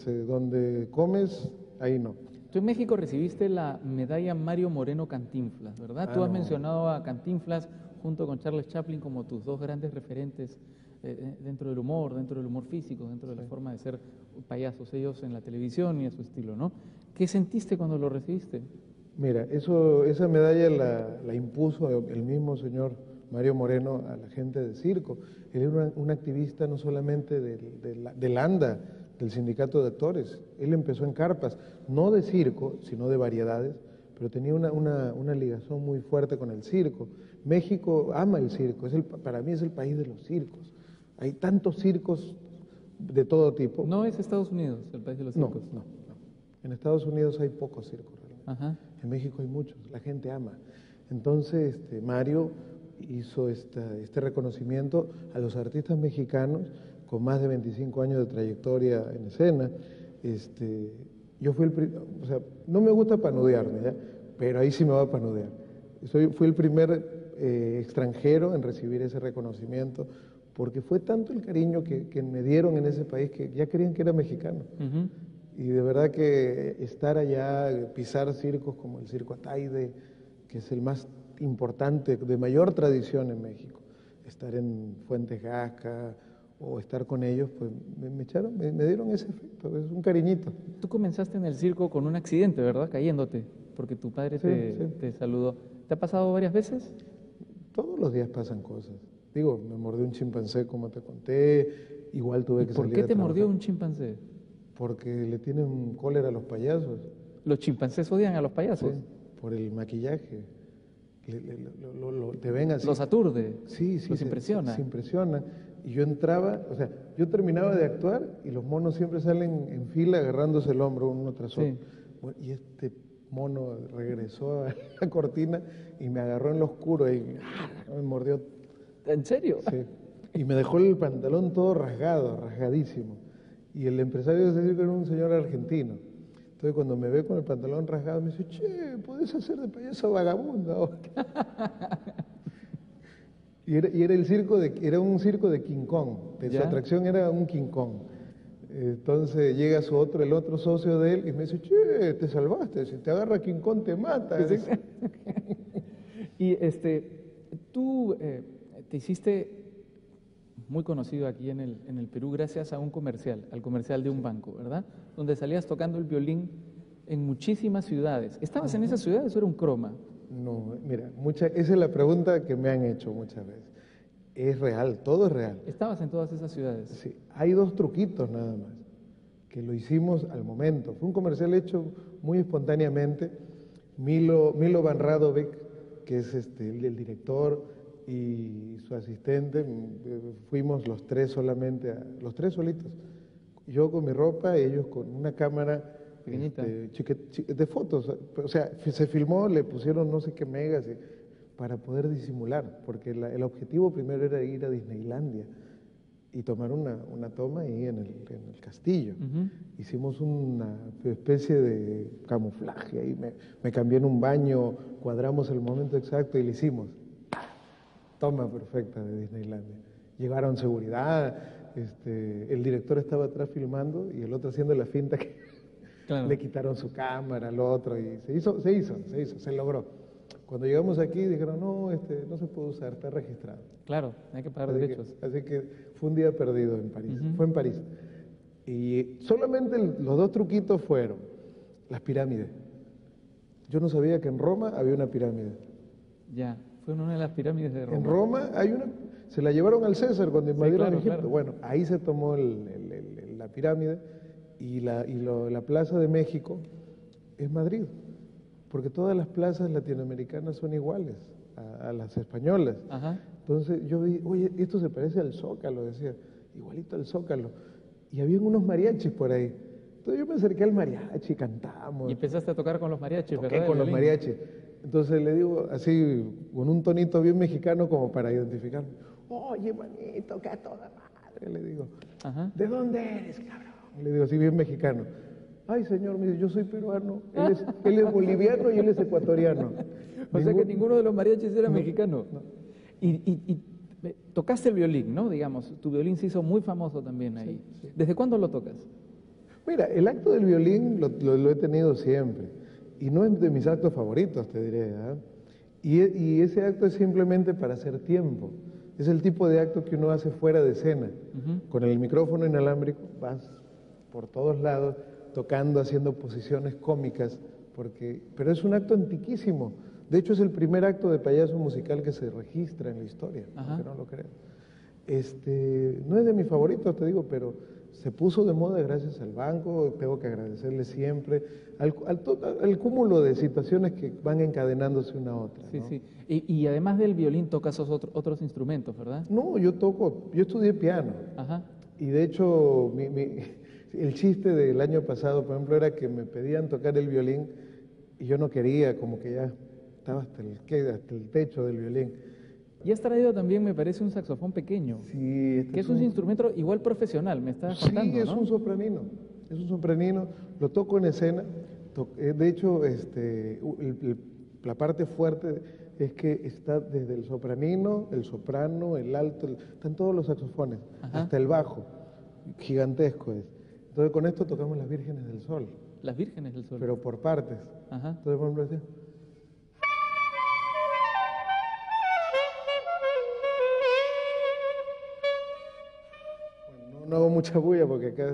Speaker 2: donde comes, ahí no.
Speaker 1: Tú en México recibiste la medalla Mario Moreno Cantinflas, ¿verdad? Tú has
Speaker 2: No.
Speaker 1: mencionado a Cantinflas junto con Charles Chaplin como tus dos grandes referentes dentro del humor físico, dentro de la forma de ser payasos ellos en la televisión y a su estilo, ¿no? ¿Qué sentiste cuando lo recibiste?
Speaker 2: Mira, esa medalla la impuso el mismo señor Mario Moreno a la gente de circo. Él era un activista no solamente del ANDA, del sindicato de actores. Él empezó en carpas, no de circo, sino de variedades, pero tenía una ligación muy fuerte con el circo. México ama el circo, para mí es el país de los circos. Hay tantos circos de todo tipo.
Speaker 1: No es Estados Unidos, el país de los circos.
Speaker 2: No. En Estados Unidos hay pocos circos realmente.
Speaker 1: Ajá.
Speaker 2: En México hay muchos, la gente ama. Entonces, Mario hizo este reconocimiento a los artistas mexicanos con más de 25 años de trayectoria en escena. Yo fui o sea, no me gusta panudearme, ¿ya? Pero ahí sí me va a panudear. Fui el primer extranjero en recibir ese reconocimiento, porque fue tanto el cariño que me dieron en ese país que ya creían que era mexicano.
Speaker 1: Ujú.
Speaker 2: Y de verdad que estar allá, pisar circos como el Circo Ataide, que es el más importante, de mayor tradición en México, estar en Fuentes Gasca o estar con ellos, pues me dieron ese efecto, es un cariñito.
Speaker 1: Tú comenzaste en el circo con un accidente, ¿verdad? Cayéndote, porque tu padre
Speaker 2: Sí, sí.
Speaker 1: te saludó. ¿Te ha pasado varias veces?
Speaker 2: Todos los días pasan cosas. Digo, me mordió un chimpancé, como te conté, igual tuve
Speaker 1: ¿Y
Speaker 2: que
Speaker 1: por
Speaker 2: salir
Speaker 1: qué
Speaker 2: a
Speaker 1: te mordió
Speaker 2: trabajar.
Speaker 1: un chimpancé?
Speaker 2: Porque le tienen cólera a los payasos.
Speaker 1: Los chimpancés odian a los
Speaker 2: Sí,
Speaker 1: payasos.
Speaker 2: por el maquillaje. Te ven así.
Speaker 1: Los aturde.
Speaker 2: Sí,
Speaker 1: Los
Speaker 2: se
Speaker 1: impresiona.
Speaker 2: Se impresionan. Y yo entraba, o sea, yo terminaba de actuar y los monos siempre salen en fila agarrándose el hombro uno tras otro.
Speaker 1: Sí.
Speaker 2: Bueno, y este mono regresó a la cortina y me agarró en lo oscuro y me mordió.
Speaker 1: ¿En serio?
Speaker 2: Sí. Y me dejó el pantalón todo rasgado, rasgadísimo. Y el empresario de ese circo era un señor argentino. Entonces cuando me ve con el pantalón rasgado me dice, che, ¿podés hacer de payaso vagabundo ahora? Y era un circo de King Kong. Su
Speaker 1: ¿Ya?
Speaker 2: atracción era un King Kong. Entonces llega el otro socio de él y me dice, che, te salvaste, si te agarra King Kong te mata.
Speaker 1: Y tú te hiciste muy conocido aquí en el Perú gracias a un comercial, al comercial de un banco, ¿verdad? Donde salías tocando el violín en muchísimas ciudades. ¿Estabas en esas ciudades o era un croma?
Speaker 2: No, mira, esa es la pregunta que me han hecho muchas veces. Es real, todo es real.
Speaker 1: ¿Estabas en todas esas ciudades?
Speaker 2: Sí, hay dos truquitos nada más, que lo hicimos al momento. Fue un comercial hecho muy espontáneamente. Milo Van Radovic, que es el director, y su asistente, fuimos los tres solamente, los tres solitos. Yo con mi ropa, ellos con una cámara
Speaker 1: Pequeñita.
Speaker 2: de fotos. O sea, se filmó, le pusieron no sé qué megas para poder disimular, porque el objetivo primero era ir a Disneylandia. y tomar una toma ahí en el castillo.
Speaker 1: Ujú.
Speaker 2: Hicimos una especie de camuflaje ahí, me cambié en un baño, cuadramos el momento exacto y lo hicimos. Toma perfecta de Disneylandia. Llegaron seguridad, el director estaba atrás filmando y el otro haciendo la finta que
Speaker 1: Claro.
Speaker 2: le quitaron su cámara al otro y se logró. Cuando llegamos aquí dijeron, no, no se puede usar, está registrado.
Speaker 1: Claro, hay que pagar
Speaker 2: Así que,
Speaker 1: derechos.
Speaker 2: así que fue un día perdido en París,
Speaker 1: Ujú.
Speaker 2: fue en París. Y solamente los dos truquitos fueron las pirámides. Yo no sabía que en Roma había una pirámide.
Speaker 1: Ya, fue en una de las pirámides de Roma.
Speaker 2: En Roma hay una, se la llevaron al César cuando invadieron
Speaker 1: claro,
Speaker 2: Egipto.
Speaker 1: claro.
Speaker 2: Bueno, ahí se tomó la pirámide y la Plaza de México es Madrid, porque todas las plazas latinoamericanas son iguales a las españolas.
Speaker 1: Ajá.
Speaker 2: Entonces yo vi, oye, esto se parece al Zócalo, decía, igualito al Zócalo. Y habían unos mariachis por ahí. Entonces yo me acerqué al mariachi, cantamos.
Speaker 1: Y empezaste a tocar con los mariachis,
Speaker 2: Toqué
Speaker 1: ¿verdad?
Speaker 2: con
Speaker 1: El
Speaker 2: los
Speaker 1: violín.
Speaker 2: mariachis. Entonces le digo así, con un tonito bien mexicano como para identificarme. Oye, manito, que a toda madre, le digo.
Speaker 1: Ajá.
Speaker 2: ¿De dónde eres, cabrón? Le digo así bien mexicano. Ay, señor, me dice, yo soy peruano. Él es boliviano y él es ecuatoriano.
Speaker 1: O sea que
Speaker 2: Ningún-
Speaker 1: ninguno de los mariachis era
Speaker 2: No,
Speaker 1: mexicano.
Speaker 2: no.
Speaker 1: Y tocaste el violín, ¿no? Digamos, tu violín se hizo muy famoso también ahí.
Speaker 2: sí.
Speaker 1: ¿Desde cuándo lo tocas?
Speaker 2: Mira, el acto del violín lo he tenido siempre. Y no es de mis actos favoritos, te diré. ¿Ah? Y ese acto es simplemente para hacer tiempo. Es el tipo de acto que uno hace fuera de escena.
Speaker 1: Ujú.
Speaker 2: Con el micrófono inalámbrico vas por todos lados tocando, haciendo posiciones cómicas, pero es un acto antiquísimo. De hecho, es el primer acto de payaso musical que se registra en la historia,
Speaker 1: Ajá.
Speaker 2: aunque no lo crean. No es de mis favoritos, te digo, pero se puso de moda gracias al banco, tengo que agradecerle siempre, al cúmulo de situaciones que van encadenándose una a otra.
Speaker 1: Sí,
Speaker 2: ¿no?
Speaker 1: sí. Y además del violín tocas otros instrumentos, ¿verdad?
Speaker 2: No, yo estudié piano.
Speaker 1: Ajá.
Speaker 2: Y de hecho, el chiste del año pasado, por ejemplo, era que me pedían tocar el violín y yo no quería, como que ya estaba hasta el techo del violín.
Speaker 1: Y has traído también, me parece, un saxofón pequeño,
Speaker 2: Sí,
Speaker 1: que es un instrumento igual profesional, me estabas contando,
Speaker 2: Sí, es
Speaker 1: ¿no?
Speaker 2: un sopranino, lo toco en escena. De hecho, la parte fuerte es que está desde el sopranino, el soprano, el alto, están todos los saxofones,
Speaker 1: Ajá.
Speaker 2: hasta el bajo, gigantesco es. Entonces con esto tocamos las Vírgenes del Sol,
Speaker 1: Las Vírgenes del Sol.
Speaker 2: pero por partes.
Speaker 1: Ajá.
Speaker 2: Entonces, por ejemplo, así. Bueno, no hago mucha bulla porque acá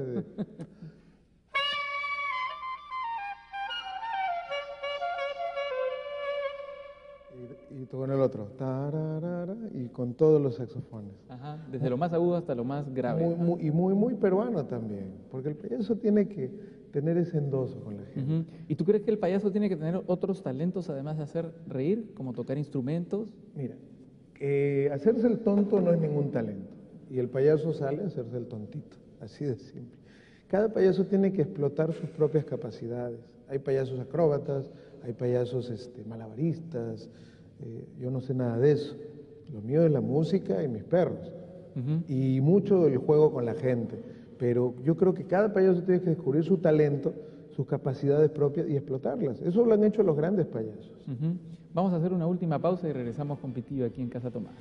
Speaker 2: y toco en el otro. Tararara, y con todos los saxofones.
Speaker 1: Ajá. Desde lo más agudo hasta lo más grave.
Speaker 2: Muy peruano también, porque el payaso tiene que tener ese endoso con la gente.
Speaker 1: Ujú. ¿Y tú crees que el payaso tiene que tener otros talentos además de hacer reír, como tocar instrumentos?
Speaker 2: Mira, hacerse el tonto no es ningún talento. Y el payaso sale a hacerse el tontito, así de simple. Cada payaso tiene que explotar sus propias capacidades. Hay payasos acróbatas, hay payasos malabaristas, yo no sé nada de eso. Lo mío es la música y mis perros.
Speaker 1: Ujú.
Speaker 2: Y mucho el juego con la gente. Pero yo creo que cada payaso tiene que descubrir su talento, sus capacidades propias y explotarlas. Eso lo han hecho los grandes payasos.
Speaker 1: Ujú. Vamos a hacer una última pausa y regresamos con Pitillo aquí en Casa Tomás.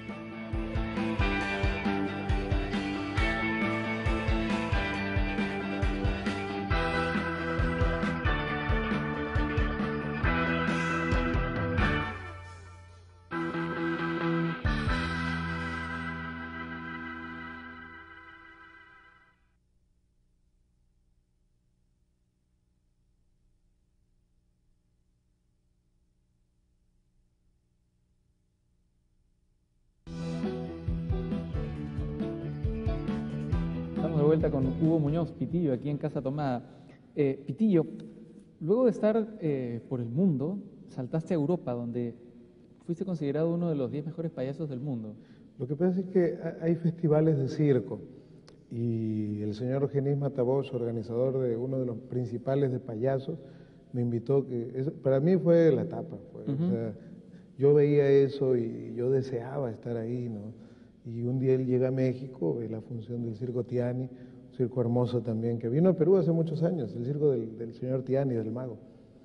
Speaker 1: Estamos de vuelta con Hugo Muñoz, Pitillo, aquí en Casa Tomada. Pitillo, luego de estar por el mundo, saltaste a Europa, donde fuiste considerado uno de los 10 mejores payasos del mundo.
Speaker 2: Lo que pasa es que hay festivales de circo y el señor Genis Matabos, organizador de uno de los principales de payasos, me invitó, para mí fue la tapa. O sea, yo veía eso y yo deseaba estar ahí, ¿no? Y un día él llega a México, ve la función del Circo Tiani, un circo hermoso también, que vino a Perú hace muchos años, el circo del señor Tiani, del mago.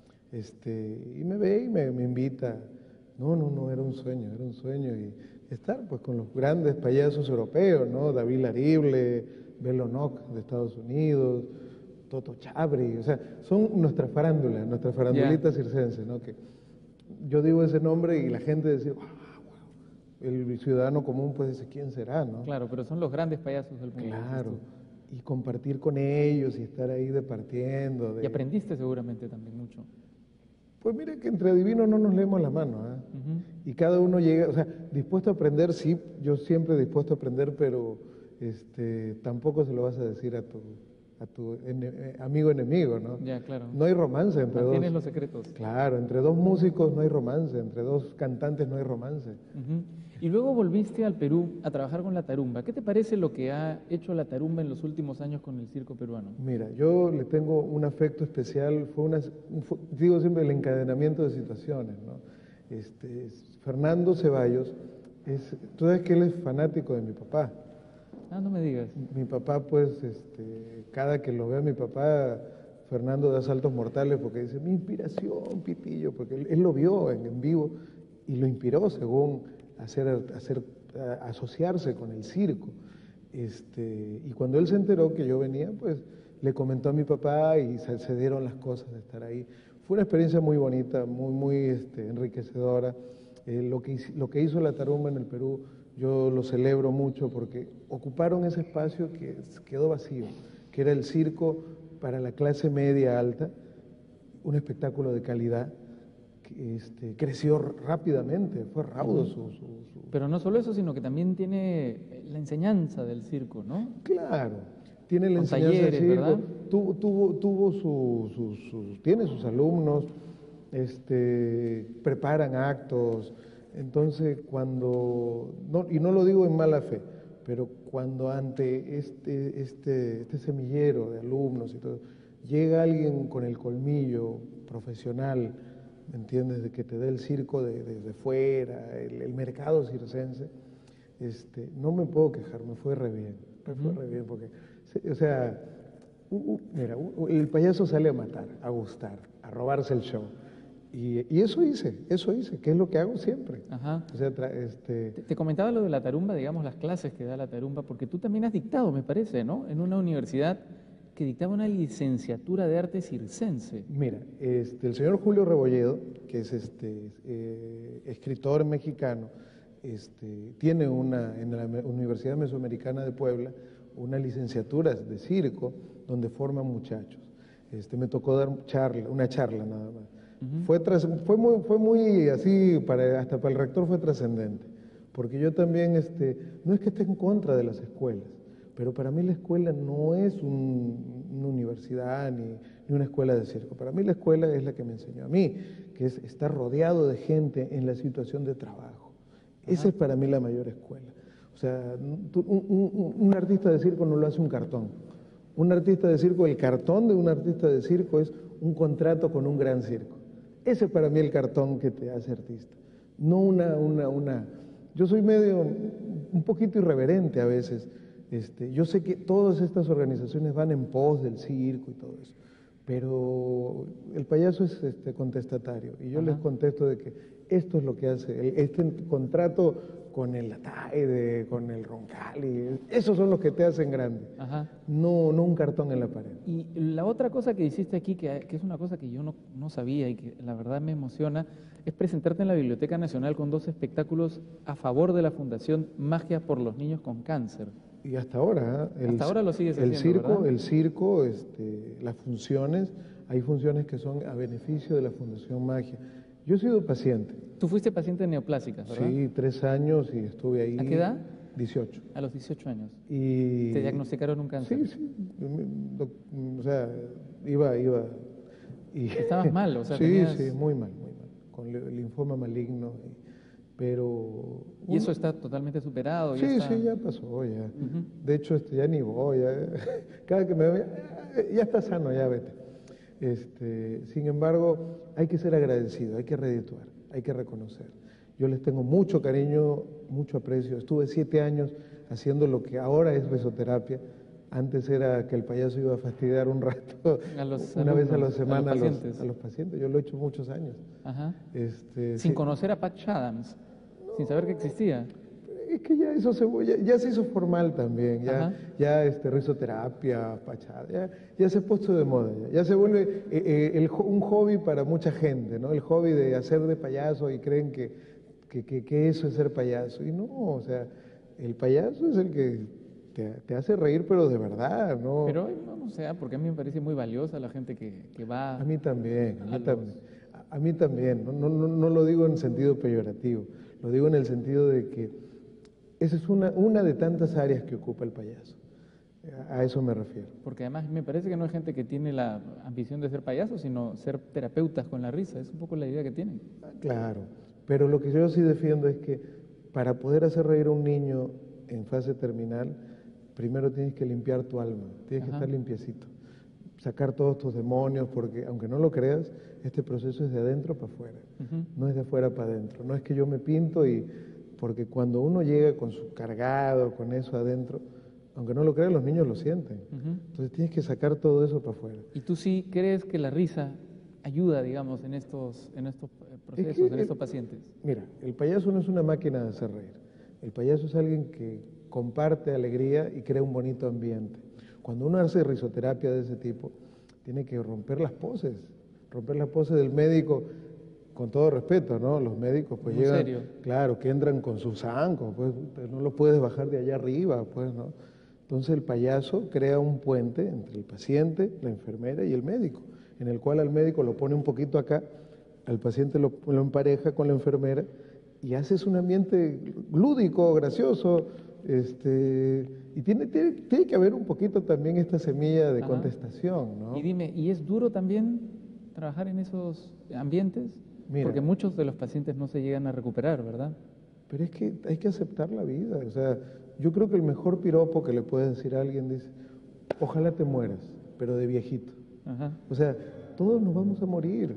Speaker 2: Y me ve y me invita. No, era un sueño. Y estar pues con los grandes payasos europeos, ¿no? David Larible, Belo Noc de Estados Unidos, Toto Chabri, o sea, son nuestra farandulita circense, ¿no? Que yo digo ese nombre y la gente dice, wow, el ciudadano común pues dice, ¿quién será, no?
Speaker 1: Claro, pero son los grandes payasos del mundo.
Speaker 2: Claro, y compartir con ellos y estar ahí departiendo.
Speaker 1: Y aprendiste seguramente también mucho.
Speaker 2: Pues mire que entre adivinos no nos leemos la mano, ¿eh? Y cada uno llega, o sea, dispuesto a aprender, sí, yo siempre dispuesto a aprender, pero tampoco se lo vas a decir a tu amigo enemigo, ¿no?
Speaker 1: Ya, claro.
Speaker 2: No hay romance entre dos.
Speaker 1: Mantienes los secretos.
Speaker 2: Claro, entre dos músicos no hay romance, entre dos cantantes no hay romance.
Speaker 1: Y luego volviste al Perú a trabajar con la tarumba. ¿Qué te parece lo que ha hecho la tarumba en los últimos años con el circo peruano?
Speaker 2: Mira, yo le tengo un afecto especial, digo siempre el encadenamiento de situaciones, ¿no? Fernando Ceballos, tú sabes que él es fanático de mi papá.
Speaker 1: Ah, no me digas.
Speaker 2: Mi papá, pues, cada que lo ve a mi papá, Fernando da saltos mortales porque dice, mi inspiración, Pitillo, porque él lo vio en vivo y lo inspiró según asociarse con el circo. Y cuando él se enteró que yo venía, pues le comentó a mi papá y se dieron las cosas de estar ahí. Fue una experiencia muy bonita, muy enriquecedora. Lo que hizo la tarumba en el Perú, yo lo celebro mucho porque ocuparon ese espacio que quedó vacío, que era el circo para la clase media alta, un espectáculo de calidad. Creció rápidamente, fue raudo
Speaker 1: Pero no solo eso, sino que también tiene la enseñanza del circo, ¿no?
Speaker 2: Claro, tiene la
Speaker 1: Con
Speaker 2: enseñanza
Speaker 1: talleres,
Speaker 2: del circo,
Speaker 1: ¿verdad?
Speaker 2: tiene sus alumnos, preparan actos, entonces y no lo digo en mala fe, pero cuando ante este semillero de alumnos y todo, llega alguien con el colmillo profesional, ¿me entiendes?, de que te dé el circo desde fuera, el mercado circense, no me puedo quejar, me fue re bien, porque, o sea, mira, el payaso sale a matar, a gustar, a robarse el show. Y eso hice, que es lo que hago siempre.
Speaker 1: Ajá.
Speaker 2: O sea,
Speaker 1: te comentaba lo de la tarumba, digamos, las clases que da la tarumba, porque tú también has dictado, me parece, ¿no? En una universidad que dictaba una licenciatura de arte circense.
Speaker 2: Mira, el señor Julio Rebolledo, que es escritor mexicano, tiene en la Universidad Mesoamericana de Puebla una licenciatura de circo donde forman muchachos. Me tocó dar una charla nada más. Fue muy así, hasta para el rector fue trascendente, porque yo también, no es que esté en contra de las escuelas, pero para mí la escuela no es una universidad ni una escuela de circo. Para mí la escuela es la que me enseñó a mí, que es estar rodeado de gente en la situación de trabajo. Esa es para mí la mayor escuela. O sea, un artista de circo no lo hace un cartón. Un artista de circo, el cartón de un artista de circo es un contrato con un gran circo. Ese es para mí el cartón que te hace artista. No Yo soy un poquito irreverente a veces. Yo sé que todas estas organizaciones van en pos del circo y todo eso, pero el payaso es contestatario y yo les contesto de que esto es lo que hace, este contrato con el Ataide, con el Roncalli, esos son los que te hacen grande, no un cartón en la pared.
Speaker 1: Y la otra cosa que hiciste aquí, que es una cosa que yo no sabía y que la verdad me emociona, es presentarte en la Biblioteca Nacional con 2 espectáculos a favor de la Fundación Magia por los Niños con Cáncer.
Speaker 2: Y hasta ahora,
Speaker 1: hasta ahora lo sigues haciendo,
Speaker 2: el circo, las funciones, hay funciones que son a beneficio de la Fundación Magia. Yo he sido paciente.
Speaker 1: Tú fuiste paciente de neoplásicas, ¿verdad?
Speaker 2: Sí, 3 años y estuve ahí.
Speaker 1: ¿A qué edad?
Speaker 2: 18.
Speaker 1: A los 18 años.
Speaker 2: Y
Speaker 1: ¿Te diagnosticaron un cáncer?
Speaker 2: Sí. O sea, iba. Y
Speaker 1: estabas mal, o sea,
Speaker 2: sí, muy mal, con el linfoma maligno. Pero...
Speaker 1: ¿Y eso está totalmente superado?
Speaker 2: Sí, ya pasó, ya. De hecho, ya ni voy. Cada que me veo, ya está sano, ya vete. Sin embargo, hay que ser agradecido, hay que redituar. hay que reconocer. Yo les tengo mucho cariño, mucho aprecio. Estuve 7 años haciendo lo que ahora es risoterapia. Antes era que el payaso iba a fastidiar un rato, una vez a la semana a los pacientes. Yo lo he hecho muchos años.
Speaker 1: Ajá.
Speaker 2: Sin
Speaker 1: sí. Conocer a Patch Adams, sin saber que existía.
Speaker 2: Es que ya eso ya se hizo formal también, ya risoterapia, pachada, ya se ha puesto de moda, ya se vuelve un hobby para mucha gente, ¿no? El hobby de hacer de payaso y creen que eso es ser payaso. Y no, o sea, el payaso es el que te hace reír, pero de verdad, ¿no?
Speaker 1: Pero no sé, porque a mí me parece muy valiosa la gente que va...
Speaker 2: A mí también, a mí también, no lo digo en sentido peyorativo, lo digo en el sentido de que esa es una de tantas áreas que ocupa el payaso. A eso me refiero.
Speaker 1: Porque además me parece que no hay gente que tiene la ambición de ser payaso, sino ser terapeutas con la risa. Es un poco la idea que tienen.
Speaker 2: Claro, pero lo que yo sí defiendo es que para poder hacer reír a un niño en fase terminal, primero tienes que limpiar tu alma, tienes que estar limpiecito, sacar todos tus demonios, porque aunque no lo creas, este proceso es de adentro para afuera, no es de afuera para adentro. No es que yo me pinto porque cuando uno llega con su cargado, con eso adentro, aunque no lo creas, los niños lo sienten. Entonces tienes que sacar todo eso para afuera.
Speaker 1: ¿Y tú sí crees que la risa ayuda, digamos, en estos procesos, en estos pacientes?
Speaker 2: Mira, el payaso no es una máquina de hacer reír. El payaso es alguien que comparte alegría y crea un bonito ambiente. Cuando uno hace risoterapia de ese tipo, tiene que romper las poses del médico. Con todo respeto, ¿no? Los médicos pues llegan,
Speaker 1: serio?
Speaker 2: Claro, que entran con sus zancos, pues no los puedes bajar de allá arriba, pues, ¿no? Entonces el payaso crea un puente entre el paciente, la enfermera y el médico, en el cual al médico lo pone un poquito acá, al paciente lo empareja con la enfermera y haces un ambiente lúdico, gracioso, y tiene que haber un poquito también esta semilla de contestación, ¿no?
Speaker 1: Y dime, ¿y es duro también trabajar en esos ambientes? Mira, porque muchos de los pacientes no se llegan a recuperar, ¿verdad?
Speaker 2: Pero es que hay que aceptar la vida. O sea, yo creo que el mejor piropo que le puede decir a alguien dice, ojalá te mueras, pero de viejito. O sea, todos nos vamos a morir.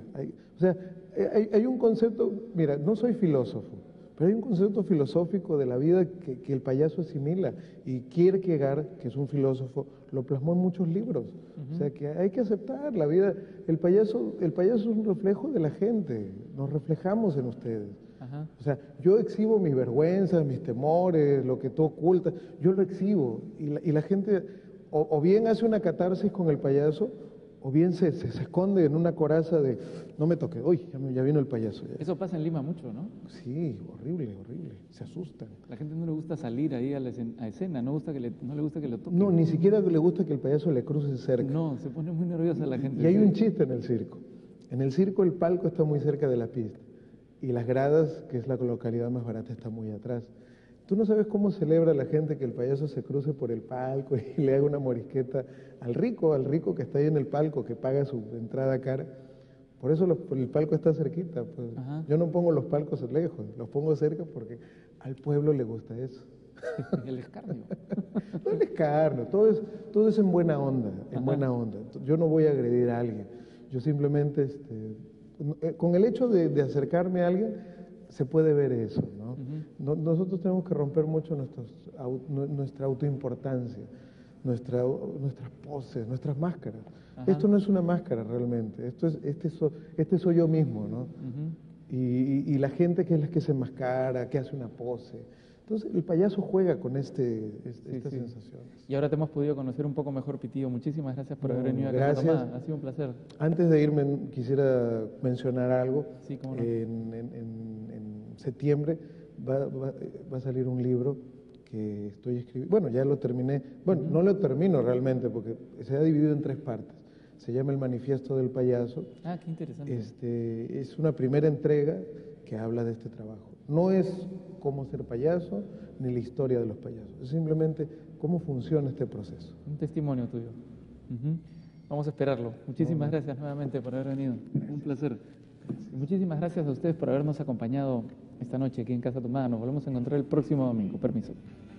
Speaker 2: Hay un concepto, mira, no soy filósofo, pero hay un concepto filosófico de la vida que el payaso asimila. Y Kierkegaard, que es un filósofo, lo plasmó en muchos libros. O sea, que hay que aceptar la vida. El payaso es un reflejo de la gente. Nos reflejamos en ustedes. O sea, yo exhibo mis vergüenzas, mis temores, lo que tú ocultas, yo lo exhibo. Y la gente o bien hace una catarsis con el payaso, o bien se esconde en una coraza de, no me toque, uy, ya vino el payaso. Ya.
Speaker 1: Eso pasa en Lima mucho, ¿no?
Speaker 2: Sí, horrible, se asustan.
Speaker 1: La gente no le gusta salir ahí a escena, no le gusta que lo toquen.
Speaker 2: No, ni siquiera le gusta que el payaso le cruce cerca.
Speaker 1: No, se pone muy nerviosa la gente.
Speaker 2: Y hay un chiste en el circo. En el circo el palco está muy cerca de la pista y las gradas, que es la localidad más barata, está muy atrás. Tú no sabes cómo celebra la gente que el payaso se cruce por el palco y le haga una morisqueta al rico que está ahí en el palco, que paga su entrada cara. Por eso el palco está cerquita. Pues. Yo no pongo los palcos lejos, los pongo cerca porque al pueblo le gusta eso.
Speaker 1: El escarnio.
Speaker 2: No el escarnio, todo es en buena onda, buena onda. Yo no voy a agredir a alguien. Yo simplemente, con el hecho de acercarme a alguien, se puede ver eso, ¿no? Nosotros tenemos que romper mucho nuestra autoimportancia, nuestras poses, nuestras máscaras. Esto no es una máscara realmente, este soy yo mismo, ¿no? Y la gente que es la que se enmascara, que hace una pose. Entonces el payaso juega con estas sensaciones.
Speaker 1: Y ahora te hemos podido conocer un poco mejor, Pitillo. Muchísimas gracias por haber venido a Casa Tomada. Ha sido un placer.
Speaker 2: Antes de irme, quisiera mencionar algo.
Speaker 1: Sí, cómo no.
Speaker 2: En septiembre va a salir un libro que estoy escribiendo. Bueno, ya lo terminé. Bueno, no lo termino realmente porque se ha dividido en 3 partes. Se llama El Manifiesto del Payaso.
Speaker 1: Ah, qué interesante.
Speaker 2: Es una primera entrega que habla de este trabajo. No es cómo ser payaso ni la historia de los payasos, es simplemente cómo funciona este proceso.
Speaker 1: Un testimonio tuyo. Vamos a esperarlo. Muchísimas gracias nuevamente por haber venido. Un placer. Y muchísimas gracias a ustedes por habernos acompañado esta noche aquí en Casa Tomada. Nos volvemos a encontrar el próximo domingo. Permiso.